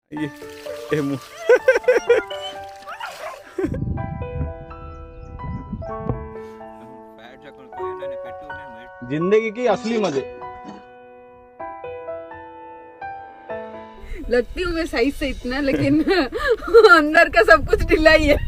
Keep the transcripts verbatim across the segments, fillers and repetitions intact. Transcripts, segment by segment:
ये ये मुंह जिंदगी की असली मजे। लगती हूँ मैं साइज से इतना, लेकिन अंदर का सब कुछ ढीला ही है।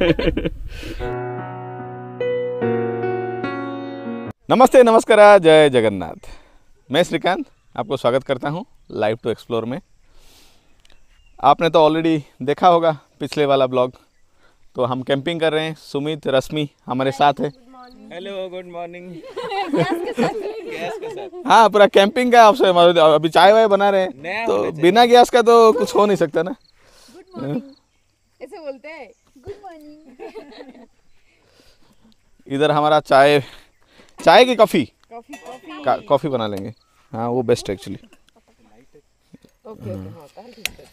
नमस्ते, नमस्कार, जय जगन्नाथ। मैं श्रीकांत आपको स्वागत करता हूँ लाइव टू एक्सप्लोर में। आपने तो ऑलरेडी देखा होगा पिछले वाला ब्लॉग। तो हम कैंपिंग कर रहे हैं। सुमित, रश्मि हमारे साथ है। Hello, good morning. गैस के साथ हाँ, पूरा कैंपिंग का ऑप्शन। अभी चाय वाय बना रहे हैं, तो बिना गैस का तो कुछ हो नहीं सकता ना। गुड मॉर्निंग ऐसे बोलते हैं, गुड मॉर्निंग। इधर हमारा चाय चाय की कॉफ़ी कॉफी कॉफी कॉफ़ी बना लेंगे। हाँ, वो बेस्ट है एक्चुअली। ओके ओके हाँ ताल ठीक है।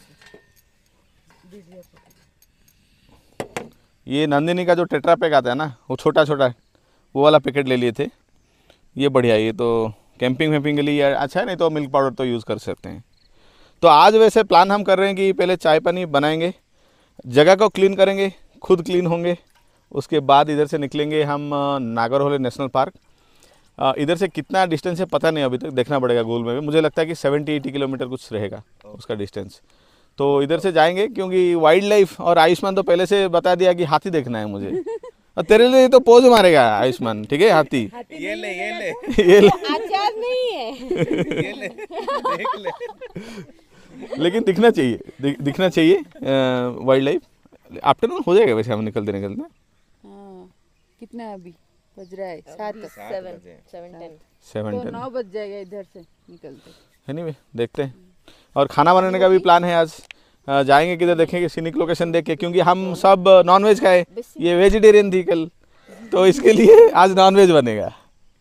ये नंदिनी का जो टेट्रा पैक आता है ना, वो छोटा छोटा वो वाला पैकेट ले लिए थे। ये बढ़िया है, ये तो कैंपिंग वैम्पिंग के लिए अच्छा है। नहीं तो मिल्क पाउडर तो यूज़ कर सकते हैं। तो आज वैसे प्लान हम कर रहे हैं कि पहले चाय पानी बनाएंगे, जगह को क्लीन करेंगे, खुद क्लीन होंगे। उसके बाद इधर से निकलेंगे हम नागरहोले नेशनल पार्क। इधर से कितना डिस्टेंस है पता नहीं, अभी तक देखना पड़ेगा गूगल में भी। मुझे लगता है कि सेवेंटी एटी किलोमीटर कुछ रहेगा उसका डिस्टेंस। तो इधर से जाएंगे, क्योंकि वाइल्ड लाइफ और आयुष्मान तो पहले से बता दिया कि हाथी देखना है मुझे। और तेरे लिए तो पोज मारेगा आयुष्मान, ठीक है? हाथी ये ले ये ले ये ले आचार नहीं है। ये ले देख ले। लेकिन दिखना चाहिए, दि, दिखना चाहिए वाइल्ड लाइफ। आफ्टरनून हो जाएगा वैसे हम निकलते निकलते। हाँ, कितना है अभी? बज रहा है सात सेवन सेवन टेन सेवन तो टेन नौ बज जाएगा इधर से निकलते। एनीवे देखते हैं। और खाना बनाने का भी प्लान है आज। अ, जाएंगे किधर देखेंगे, सीनिक लोकेशन देख के, क्योंकि हम सब नॉन वेज खाए, ये वेजिटेरियन थी कल, तो इसके लिए आज नॉन वेज बनेगा।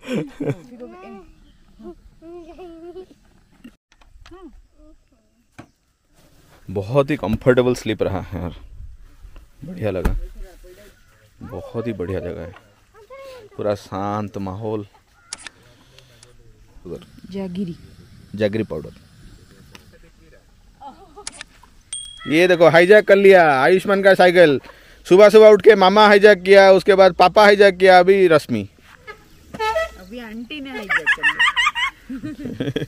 बहुत ही कंफर्टेबल स्लीप रहा है यार, बढ़िया लगा। बहुत ही बढ़िया जगह है, पूरा शांत माहौल। उधर जागिरी जैगरी पाउडर, ये देखो हाईजैक कर लिया आयुष्मान का साइकिल। सुबह सुबह उठ के मामा हाईजैक किया, उसके बाद पापा हाईजैक किया, अभी रश्मि। अभी आंटी ने हाईजैक कर लिया।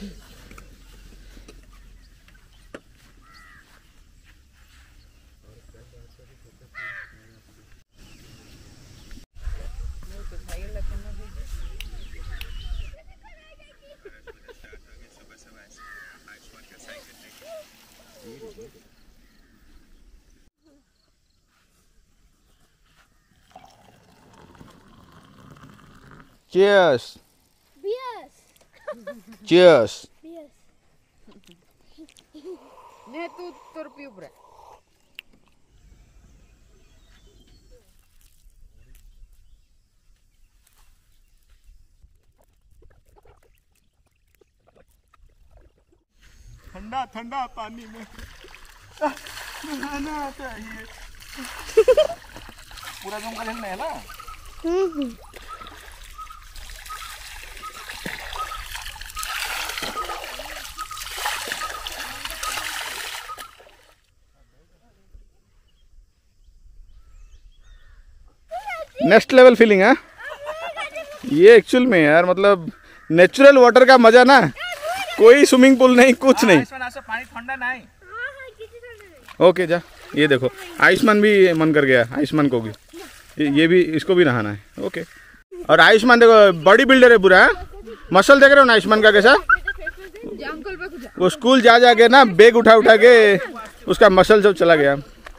Cheers. Beers. Cheers. Beers. ने तू तुर पी उबरा। ठंडा ठंडा पानी में नहाना चाहिए। पूरा जम का झलना है ना। नेक्स्ट लेवल फीलिंग है ये एक्चुअल में यार। मतलब नेचुरल वाटर का मजा ना, कोई स्विमिंग पूल नहीं, कुछ नहीं। पानी ठंडा नहीं। ओके जा, ये देखो आयुष्मान भी मन कर गया, आयुष्मान को भी, ये भी, इसको भी नहाना है। ओके। और आयुष्मान देखो बॉडी बिल्डर है पूरा, मसल देख रहे हो ना आयुष्मान का कैसा। वो स्कूल जा जा के ना बैग उठा उठा के उसका मसल सब चला गया।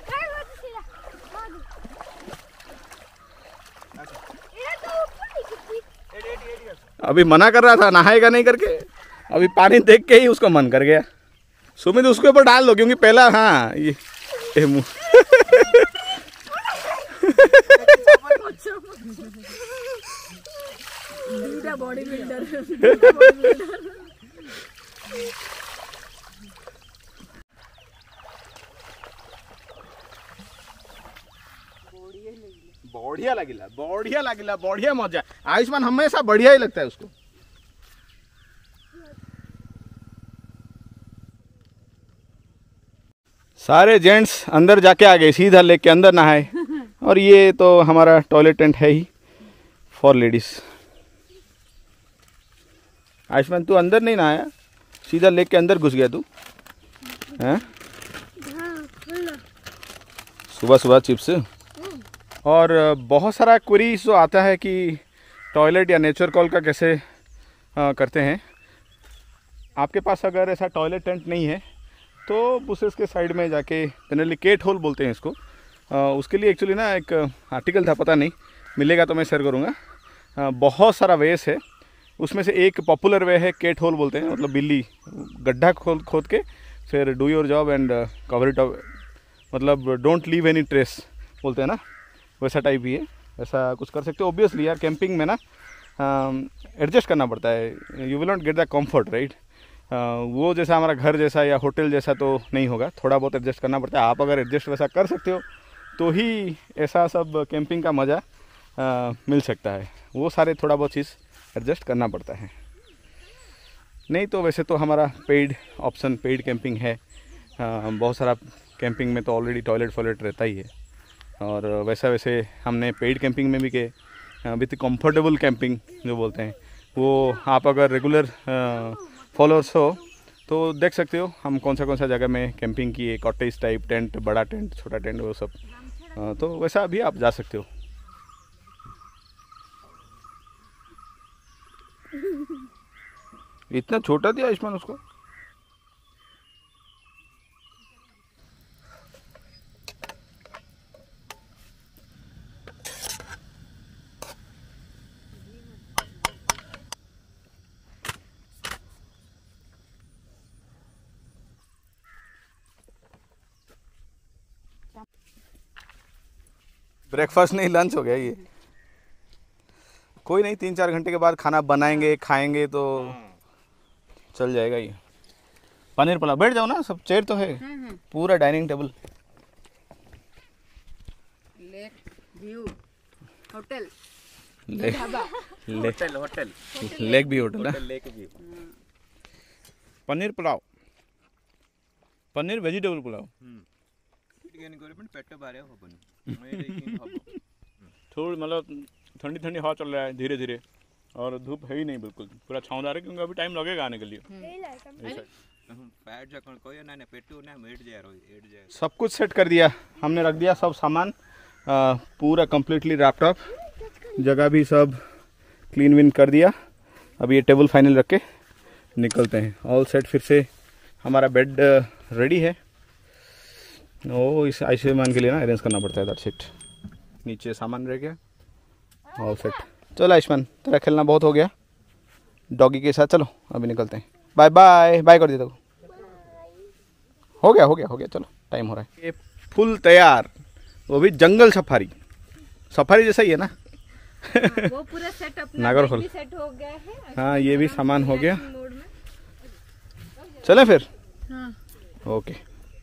अभी मना कर रहा था नहाएगा नहीं करके, अभी पानी देख के ही उसको मन कर गया। सुमित उसके ऊपर डाल दो, क्योंकि पहला हाँ ये, ये मुँह बॉडी बिल्डर। बढ़िया लगिला, बढ़िया लगिला, बढ़िया मजा। आयुष्मान हमेशा बढ़िया ही लगता है उसको। सारे जेंट्स अंदर जाके आ गए, सीधा लेक के अंदर नहाए। और ये तो हमारा टॉयलेट टेंट है ही फॉर लेडीज। आयुष्मान तू अंदर नहीं नहाया, सीधा लेक के अंदर घुस गया तू हैं? सुबह सुबह चिप्स। और बहुत सारा क्वेरीज जो आता है कि टॉयलेट या नेचर कॉल का कैसे आ, करते हैं। आपके पास अगर ऐसा टॉयलेट टेंट नहीं है तो बुसेस के साइड में जाके, जनरली केट होल बोलते हैं इसको, आ, उसके लिए एक्चुअली ना एक आर्टिकल था, पता नहीं मिलेगा तो मैं शेयर करूँगा। आ, बहुत सारा वेस है, उसमें से एक पॉपुलर वे है केट होल बोलते हैं, मतलब बिल्ली गड्ढा खोद खोद के फिर do your job and cover it up, मतलब डोंट लीव एनी ट्रेस बोलते हैं ना, वैसा टाइप ही है। ऐसा कुछ कर सकते हो। ऑब्वियसली यार कैंपिंग में ना एडजस्ट करना पड़ता है, you will not get the comfort right. वो जैसा हमारा घर जैसा या होटल जैसा तो नहीं होगा, थोड़ा बहुत एडजस्ट करना पड़ता है। आप अगर एडजस्ट वैसा कर सकते हो तो ही ऐसा सब कैंपिंग का मज़ा uh, मिल सकता है। वो सारे थोड़ा बहुत चीज़ एडजस्ट करना पड़ता है, नहीं तो वैसे तो हमारा पेड ऑप्शन पेड कैंपिंग है। आ, बहुत सारा कैंपिंग में तो ऑलरेडी टॉयलेट फॉयलेट रहता ही है। और वैसा वैसे हमने पेड कैंपिंग में भी के विथ कंफर्टेबल कैंपिंग जो बोलते हैं, वो आप अगर रेगुलर फॉलोअर्स हो तो देख सकते हो हम कौन सा कौन सा जगह में कैंपिंग किए, कॉटेज टाइप टेंट, बड़ा टेंट, छोटा टेंट, वो सब। आ, तो वैसा भी आप जा सकते हो। इतना छोटा दिया आयुष्मान उसको। ब्रेकफास्ट नहीं लंच हो गया ये। कोई नहीं, तीन चार घंटे के बाद खाना बनाएंगे खाएंगे तो चल जाएगा ये। पनीर पुलाव, बैठ जाओ ना, सब चेयर तो है, पूरा dining table. Lake view hotel, lake hotel hotel lake भी होटल है। लेक भी पनीर पुलाव, पनीर वेजिटेबल पुलाव। पेट बारे हो बन थोड़ी मतलब ठंडी ठंडी हवा चल रहा है धीरे धीरे, और धूप है ही नहीं बिल्कुल, पूरा छाँवदार है, क्योंकि अभी टाइम लगेगा आने के लिए। सब कुछ सेट कर दिया हमने, रख दिया सब सामान आ, पूरा कम्प्लीटली लैपटॉप, जगह भी सब क्लीन विन कर दिया। अब ये टेबल फाइनल रख के निकलते हैं। ऑल सेट, फिर से हमारा बेड रेडी है। ओ इस आयुष्मान के लिए ना अरेंज करना पड़ता है, दैट्स इट। नीचे सामान रह गया, ऑल सेट। चलो आयुष्मान, तेरा खेलना बहुत हो गया डॉगी के साथ, चलो अभी निकलते हैं। बाय बाय, बाय कर दिया। हो गया हो गया हो गया, चलो टाइम हो रहा है। ये फुल तैयार, वो भी जंगल सफारी, सफारी जैसा ही है ना। वो पूरा सेट अपना नागरहोल भी सेट हो गया है। हाँ, ये भी सामान हो गया। चले फिर। हाँ। ओके।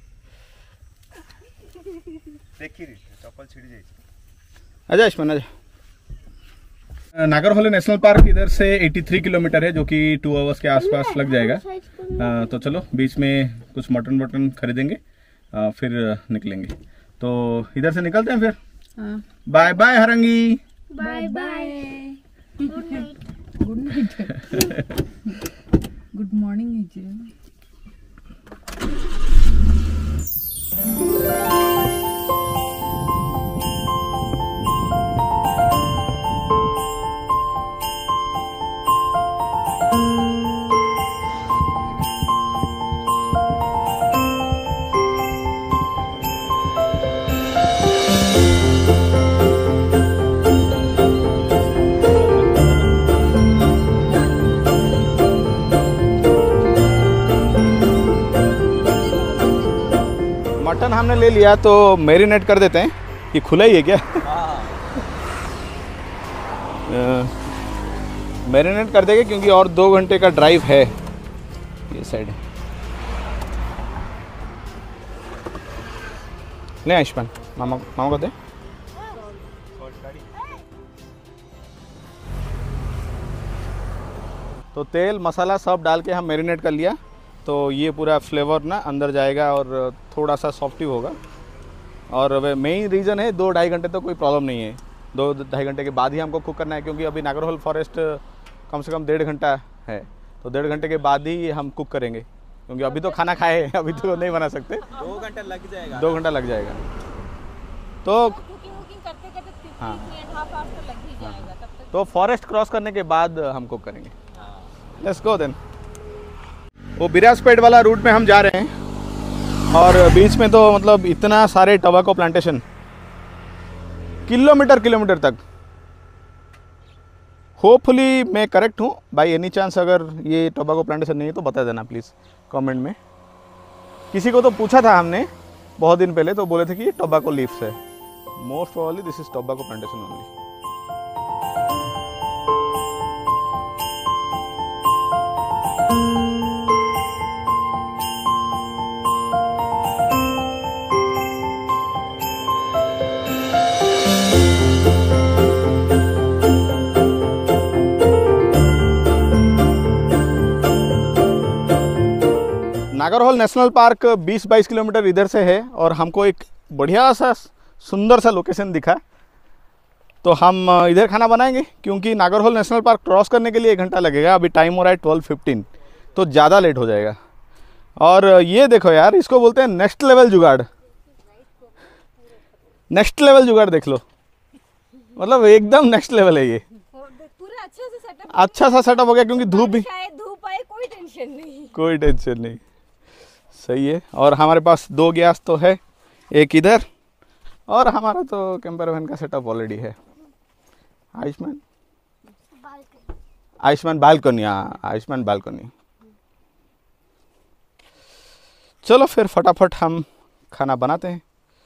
देखी चप्पल छिड़ जाए। आजा आयुष्मान आजा। नागरहोल नेशनल पार्क इधर से तिरासी किलोमीटर है, जो कि टू आवर्स के आसपास लग जाएगा। आ, तो चलो बीच में कुछ मटन वटन खरीदेंगे, आ, फिर निकलेंगे। तो इधर से निकलते हैं फिर। हाँ। Bye bye Harangi. Bye bye, good night. Good night, good morning. Mutton हमने ले लिया तो मैरिनेट कर देते हैं। ये खुला ही है क्या? मैरिनेट कर देंगे क्योंकि और दो घंटे का ड्राइव है ये साइड। ले आयुष्मान, मामा मामा को दे। तो तेल मसाला सब डाल के हम मैरिनेट कर लिया। तो ये पूरा फ्लेवर ना अंदर जाएगा और थोड़ा सा सॉफ्टी होगा। और मेन रीज़न है दो ढाई घंटे तो कोई प्रॉब्लम नहीं है, दो ढाई घंटे के बाद ही हमको कुक करना है, क्योंकि अभी नागरहोल फॉरेस्ट कम से कम डेढ़ घंटा है, तो डेढ़ घंटे के बाद ही हम कुक करेंगे, क्योंकि अभी तो खाना खाए हैं, अभी तो नहीं बना सकते। दो घंटा लग जाएगा दो घंटा लग जाएगा तो कुकिंग वुकिंग करते करते हाँ। मिनट हाफ आवर तो लग ही जाएगा तब तक। तो फॉरेस्ट क्रॉस करने के बाद हम कुक करेंगे। Let's go then. वो बिरासपेट वाला रूट में हम जा रहे हैं और बीच में तो मतलब इतना सारे टबाको प्लांटेशन किलोमीटर किलोमीटर तक। होपफुली मैं करेक्ट हूँ बाई एनी चांस, अगर ये टोबैको प्लांटेशन नहीं है तो बता देना प्लीज़ कमेंट में। किसी को तो पूछा था हमने बहुत दिन पहले, तो बोले थे कि ये टोबैको लीव्स है। Most probably this is tobacco plantation only. Nagarhole national park बीस बाईस किलोमीटर इधर से है और हमको एक बढ़िया सा सुंदर सा लोकेशन दिखा, तो हम इधर खाना बनाएंगे, क्योंकि नागरहोल नेशनल पार्क क्रॉस करने के लिए एक घंटा लगेगा। अभी टाइम हो रहा है ट्वेल्व फिफ्टीन, तो ज़्यादा लेट हो जाएगा। और ये देखो यार, इसको बोलते हैं नेक्स्ट लेवल जुगाड़। नेक्स्ट लेवल जुगाड़ देख लो, मतलब एकदम नेक्स्ट लेवल है ये। पूरा अच्छे से सेटअप, अच्छा सा सेटअप हो गया, क्योंकि धूप भी, शायद धूप आए कोई टेंशन नहीं, कोई टेंशन नहीं। सही है। और हमारे पास दो गैस तो है, एक इधर, और हमारा तो कैंपर वैन का सेटअप ऑलरेडी है। आयुष्मान आयुष्मान बालकनी, हाँ आयुष्मान बालकनी। चलो फिर फटाफट हम खाना बनाते हैं।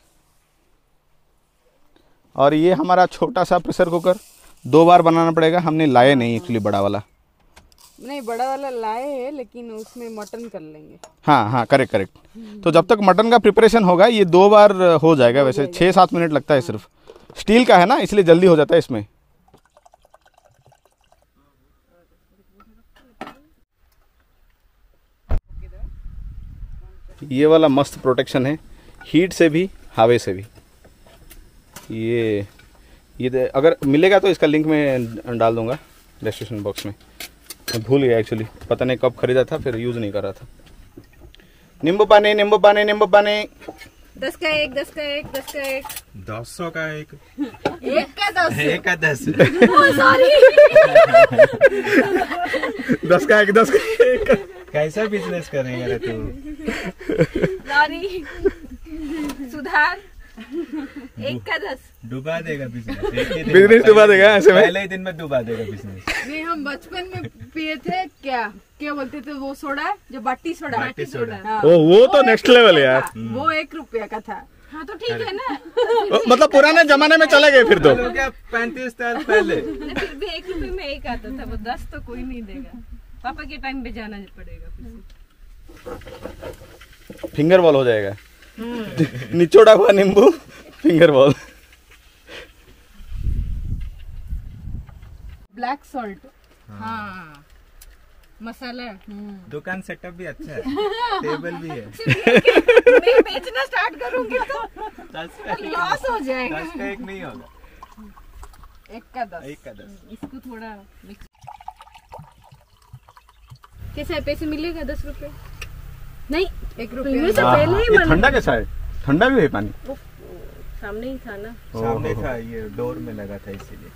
और ये हमारा छोटा सा प्रेशर कुकर दो बार बनाना पड़ेगा, हमने लाया नहीं एक्चुअली बड़ा वाला। नहीं बड़ा वाला लाए हैं, लेकिन उसमें मटन कर लेंगे। हाँ हाँ करेक्ट करेक्ट। तो जब तक मटन का प्रिपरेशन होगा ये दो बार हो जाएगा। वैसे छः सात मिनट लगता है, सिर्फ स्टील का है ना इसलिए जल्दी हो जाता है इसमें। ये वाला मस्त प्रोटेक्शन है, हीट से भी हवा से भी। ये ये अगर मिलेगा तो इसका लिंक मैं डाल दूंगा डिस्क्रिप्शन बॉक्स में। मैं भूल गया एक्चुअली, पता नहीं कब खरीदा था, फिर यूज़ नहीं कर रहा था। नींबू पानी नींबू पानी नींबू पानी। दस का एक, दस का एक, दस का एक, दस सौ का एक, एक का दस, एक का दस। सॉरी दस का एक, दस का एक। कैसा बिजनेस करेंगे रे तू? सॉरी सुधार। एक का दस डुबा देगा बिजनेस, बिजनेस डुबा देगा ऐसे में, पहले ही दिन में डुबा देगा बिजनेस। नहीं हम बचपन में पिए थे, क्या क्या बोलते थे वो सोडा, जो बाटी सोडा, बाटी सोडा। हाँ। ओ वो तो एक नेक्स्ट लेवल है रुपया यार। का, वो एक रुपया का था। हाँ तो ठीक है ना। ओ, मतलब पुराने जमाने में चले गए फिर तो। चलो क्या पैंतीस साल पहले। फिर भी एक रुपये में एक आता था, वो दस तो कोई नहीं देगा। पापा के टाइम पे जाना पड़ेगा फिर से। फिंगर बॉल हो जाएगा। निचोड़ा हुआ नींबू फिंगर बॉल। ब्लैक सॉल्ट, हाँ मसाला। दुकान सेटअप भी अच्छा है, टेबल भी है। मैं बेचना स्टार्ट करूंगी तो दस का लॉस हो जाएगा। दस का एक नहीं होगा, एक का दस, एक का दस। इसको थोड़ा मिक्स। कैसा है, पैसे मिलेगा दस रुपए? नहीं एक रुपये से पहले ही ये ठंडा कैसा है? ठंडा भी है पानी? सामने ही था ना, सामने था, ये डोर में लगा था इसीलिए।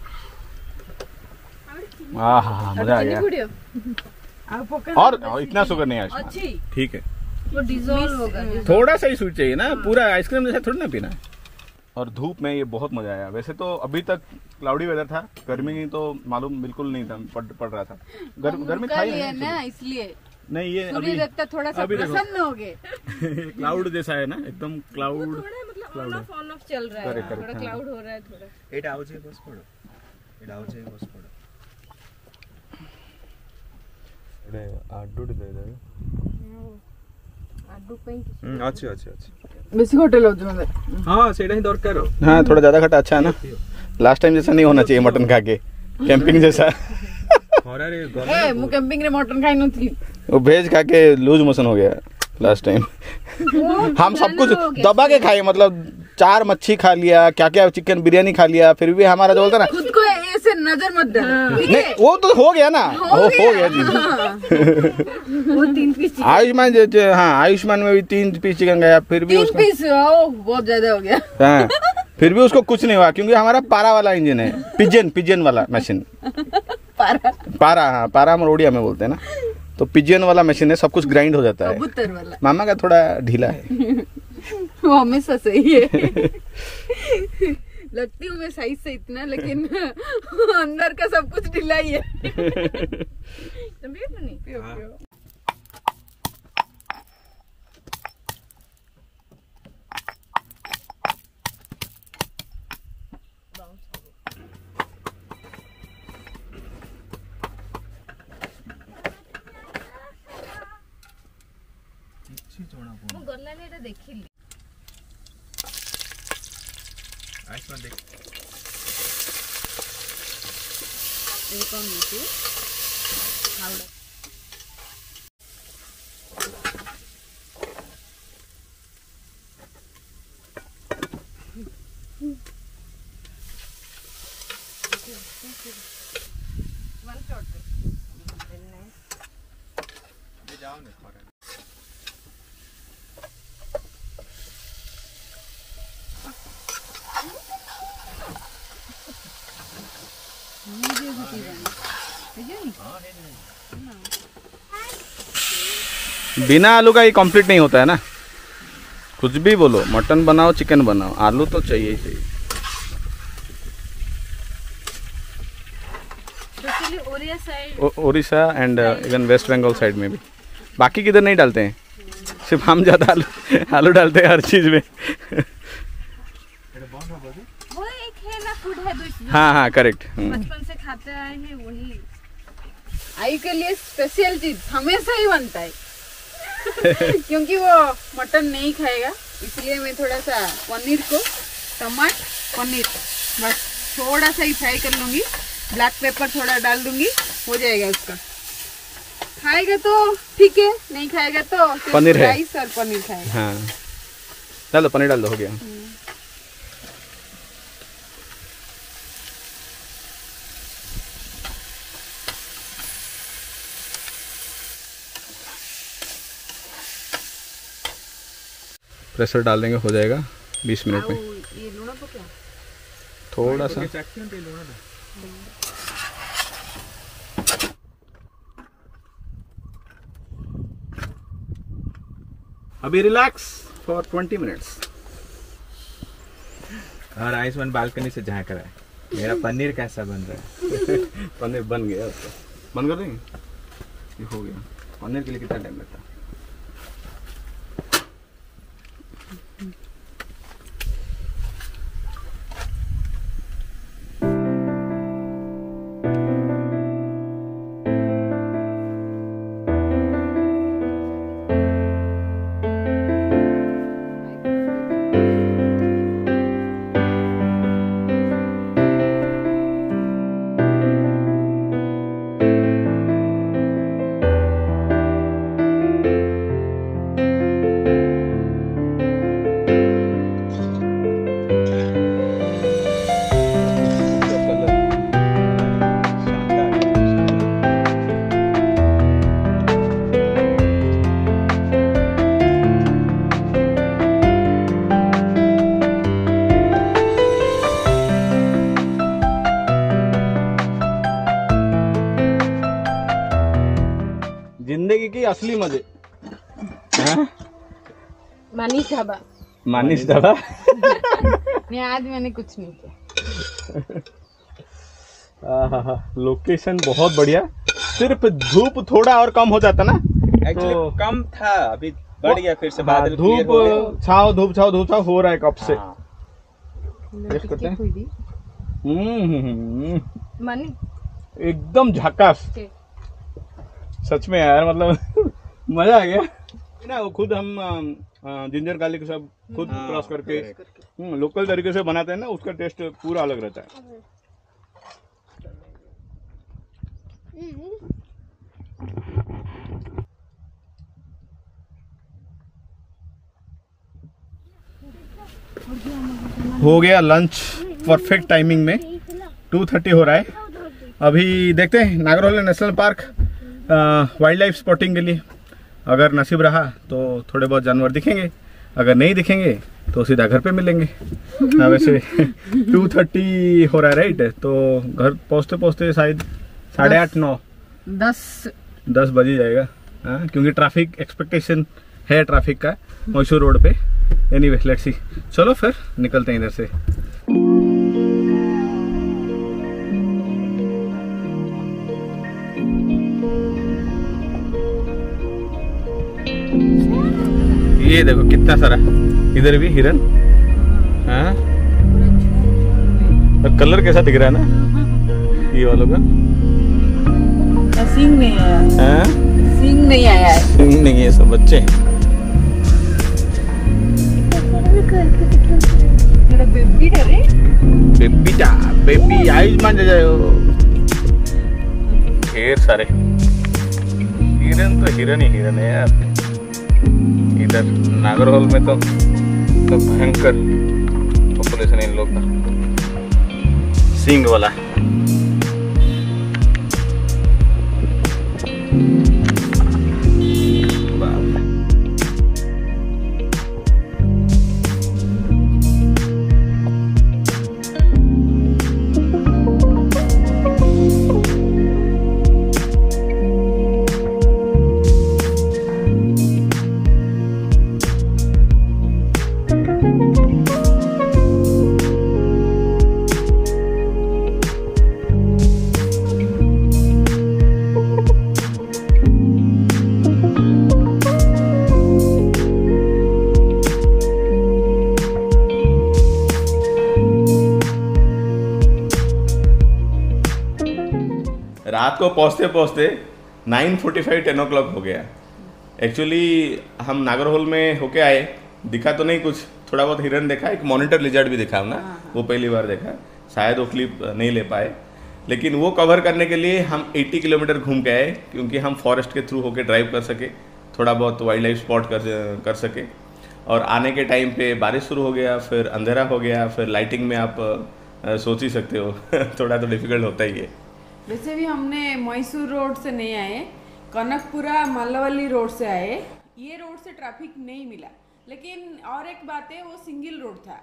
हाँ हाँ मजा आ गया। और, और इतना शुगर नहीं है, अच्छी ठीक है। वो डिजोल्व होगा। थोड़ा सा ही स्वीट चाहिए ना, पूरा आइसक्रीम जैसा थोड़ी ना पीना है। और धूप में ये बहुत मजा आया। वैसे तो अभी तक क्लाउडी वेदर था, गर्मी तो मालूम बिल्कुल नहीं था, पड़, पड़ रहा था। गर, गर्मी था ही नहीं ना, इसलिए नहीं। ये सूर्य देवता थोड़ा सा प्रसन्न हो गए। क्लाउड जैसा है ना, एकदम क्लाउड। थोड़ा मतलब ऑन ऑफ ऑन ऑफ चल रहा है, Correct, correct, थोड़ा हाँ। क्लाउड हो रहा है थोड़ा। एटा आउचे बस पड़ो, एटा आउचे बस पड़ो। अरे आडू दे दे। आडू पे हम्म अच्छे अच्छे अच्छे। बेसी होटल हो जो हां सेटा ही दरकार हो। हाँ थोड़ा ज्यादा खट्टा अच्छा है ना। लास्ट टाइम जैसा नहीं होना चाहिए मटन खा के, कैंपिंग जैसा। और अरे ए मु कैंपिंग रे मटन खाई नथली। वो भेज खा के लूज मोशन हो गया लास्ट टाइम। हम सब कुछ दबा के खाए, मतलब चार मच्छी खा लिया, क्या क्या चिकन बिरयानी खा लिया, फिर भी हमारा जो बोलता ना खुद को ऐसे नजर मत डाल। नहीं, वो तो हो गया ना, हो वो गया। हो गया जी। वो तीन पीस आयुष्मान जो- जो- हाँ आयुष्मान में भी तीन पीस चिकन गया, फिर भी तीन उसको पीस ओ बहुत ज्यादा हो गया। हाँ फिर भी उसको कुछ नहीं हुआ, क्योंकि हमारा पारा वाला इंजन है, पिजन पिजन वाला मशीन। पारा पारा, हाँ पारा हम उड़िया में बोलते हैं ना, तो पिजन वाला मशीन है, सब कुछ ग्राइंड हो जाता है। कबूतर वाला मामा का थोड़ा ढीला है। वो हमेशा सही है। लगती हूँ मैं साइज से इतना, लेकिन अंदर का सब कुछ ढीला ही है। नहीं पियो, पियो। ମୁଁ ଗଲାବେଳେ ଏଟା ଦେଖିଲି। आयुष्मान देख ये कौन है? हावड़ा। वन शॉट ये जाओ ना थोड़ा। बिना आलू का ये कंप्लीट नहीं होता है ना, कुछ भी बोलो, मटन बनाओ चिकन बनाओ, आलू तो चाहिए ही चाहिए। स्पेशली ओरिया साइड, ओ- Orissa and even West Bengal side में भी, बाकी किधर नहीं डालते हैं, सिर्फ हम ज़्यादा आलू आलू डालते हैं हर चीज़ में। वो एक है ना फूड है दो, हाँ हाँ करेक्ट। बचपन से खाते आए हैं वही। आई के लिए स्पेशल चीज हमेशा ही बनता है। क्योंकि वो मटन नहीं खाएगा, इसलिए मैं थोड़ा सा पनीर को टमाटर पनीर बस थोड़ा सा ही फ्राई कर लूंगी, ब्लैक पेपर थोड़ा डाल दूंगी, हो जाएगा उसका। खाएगा तो ठीक है, नहीं खाएगा तो सिर्फ पनीर है। राइस और पनीर खाएगा। हाँ डाल दो, पनीर डाल दो, हो गया। प्रेशर डाल देंगे, हो जाएगा बीस मिनट में। ये लूना को क्या थोड़ा सा चक्की में लो ना। अभी रिलैक्स फॉर ट्वेंटी मिनट्स। और आयुष्मान बालकनी से झांक रहा है मेरा पनीर कैसा बन रहा है। पनीर बन गया, उसको बंद कर देंगे, ये हो गया। पनीर के लिए कितना टाइम लगता है? जिंदगी की असली मजे। हाँ? मनीष ढाबा। मानिस ढाबा। नहीं आज मैंने कुछ नहीं किया। आहा, लोकेशन बहुत बढ़िया, सिर्फ धूप थोड़ा और कम हो जाता ना, एक्चुअली तो- कम था, अभी बढ़ गया फिर से हाँ, बादल clear हो गए। धूप छाव धूप छाव धूप छाव हो रहा है कब से। हाँ। टेस्ट करते हैं। हम्म, हम्म, हम्म, मनी एकदम झकास, सच में यार, मतलब मजा आ गया ना। वो खुद हम अ, जिंजर गार्लिक सब खुद हाँ, क्रॉस करके correct। हम्म, लोकल तरीके से बनाते हैं ना, उसका टेस्ट पूरा अलग रहता है। हो गया लंच परफेक्ट टाइमिंग में, टू थर्टी हो रहा है। अभी देखते हैं Nagarhole national park wildlife spotting के लिए, अगर नसीब रहा तो थोड़े बहुत जानवर दिखेंगे, अगर नहीं दिखेंगे तो सीधा घर पे मिलेंगे। हाँ, वैसे टू थर्टी हो रहा है राइट, तो घर पहुँचते पहुँचते शायद साढ़े आठ नौ दस दस बज ही जाएगा। हाँ, क्योंकि ट्रैफिक एक्सपेक्टेशन है ट्रैफिक का मैसूर रोड पे। एनीवे लेट्स सी, चलो फिर निकलते हैं इधर से। ये देखो कितना सारा, इधर भी हिरन। हाँ, और कलर कैसा दिख रहा है ना ये वालों का। सींग नहीं आया। हाँ? सींग नहीं आया है। सींग नहीं है, सब बच्चे। बेबी डरे बेबी जा बेबी आयुष्मान जा जाओ। ढेर सारे हिरन, तो हिरन ही हिरन है यार। इधर नागरहोल में तो, तो भयंकर पॉपुलेशन है इन लोग का, सींग वाला। रात को पहुँचते पहुँचते nine forty five ten o'clock हो गया। एक्चुअली हम नागरहोल में होके आए, दिखा तो नहीं कुछ, थोड़ा बहुत हिरन देखा, एक मॉनिटर लिजर्ड भी देखा हमने, वो पहली बार देखा। शायद वो क्लिप नहीं ले पाए, लेकिन वो कवर करने के लिए हम अस्सी किलोमीटर घूम के आए, क्योंकि हम फॉरेस्ट के थ्रू होके ड्राइव कर सके, थोड़ा बहुत वाइल्ड लाइफ स्पॉट कर कर सके। और आने के टाइम पे बारिश शुरू हो गया, फिर अंधेरा हो गया, फिर लाइटिंग में आप आ, सोच ही सकते हो थोड़ा तो डिफिकल्ट होता ही है। वैसे भी हमने मैसूर रोड से नहीं आए, कनकपुरा मल्लवल्ली रोड से आए। ये रोड से ट्रैफिक नहीं मिला, लेकिन और एक बात है, वो सिंगल रोड था।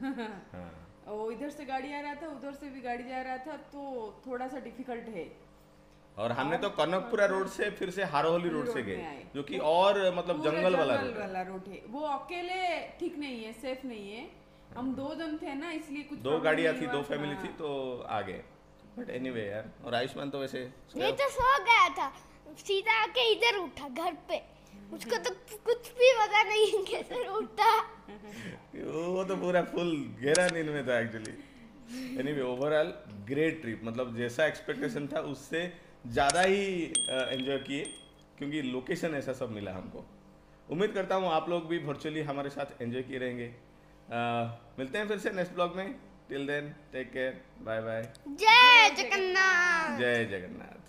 वो इधर से गाड़ी आ रहा था, उधर से भी गाड़ी जा रहा था, तो थोड़ा सा डिफिकल्ट है। और हमने तो कनकपुरा रोड से फिर से हारोली रोड से गए, जो कि और मतलब जंगल वाला रोड वाला रोड है। वो अकेले ठीक नहीं है, सेफ नहीं है। हम दो जन थे ना, इसलिए कुछ दो गाड़ियाँ थी, दो फैमिली थी, तो आ गए। बट एनीवे यार, और आयुष्मान तो वैसे ये तो सो गया था, सीधा आके इधर उठा घर पे, उसको तो कुछ भी पता नहीं कैसे उठा। वो तो पूरा फुल गहरा नींद में था actually. Anyway overall great trip, मतलब जैसा एक्सपेक्टेशन था उससे ज़्यादा ही एंजॉय किए, क्योंकि लोकेशन ऐसा सब मिला हमको। उम्मीद करता हूँ आप लोग भी वर्चुअली हमारे साथ एंजॉय किए रहेंगे। uh, मिलते हैं फिर से नेक्स्ट ब्लॉग में। Till then take care, bye bye. जय जगन्नाथ। जय जगन्नाथ।